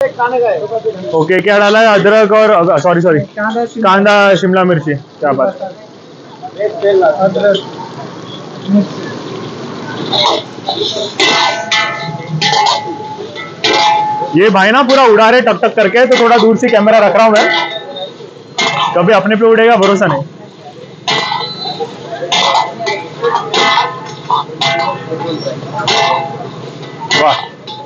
Okay, क्या डाला है? अदरक और सॉरी कांदा शिमला मिर्ची। क्या बात। ये भाई ना पूरा उड़ा रहे टक टक करके, तो थोड़ा दूर से कैमरा रख रहा हूँ मैं, कभी अपने पे उड़ेगा भरोसा नहीं। वाह।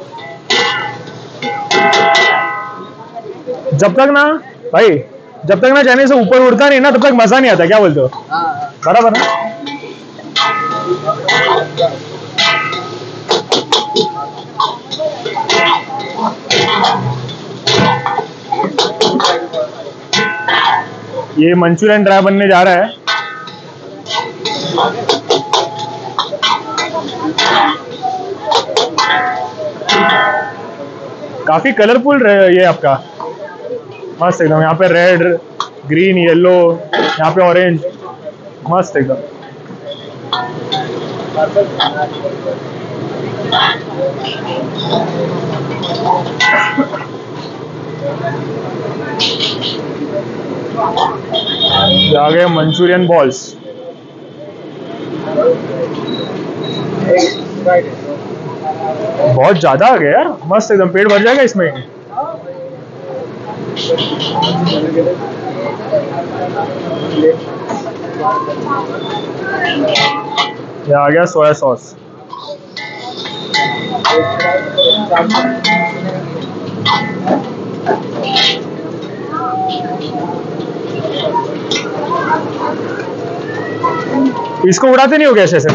जब तक ना भाई, जब तक ना चाइनीज से ऊपर उड़ता नहीं ना, तब तक मजा नहीं आता। क्या बोलते हो? बराबर ना? ये मंचूरियन ड्राई बनने जा रहा है। काफी कलरफुल ये आपका, मस्त एकदम। यहाँ पे रेड, ग्रीन, येलो, यहाँ पे ऑरेंज, मस्त एकदम। आ गए मंचूरियन बॉल्स। बहुत ज्यादा आ गया यार, मस्त एकदम, पेट भर जाएगा इसमें। ये आ गया सोया सॉस। इसको उड़ाते नहीं हो गया ऐसे?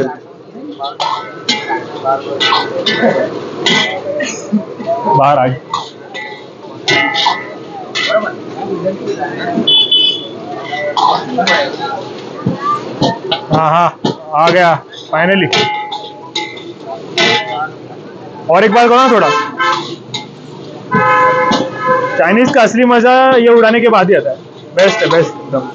बाहर आ गए। हाँ हाँ, आ गया फाइनली। और एक बार करो ना थोड़ा। चाइनीज का असली मजा ये उड़ाने के बाद ही आता है। बेस्ट है, बेस्ट एकदम।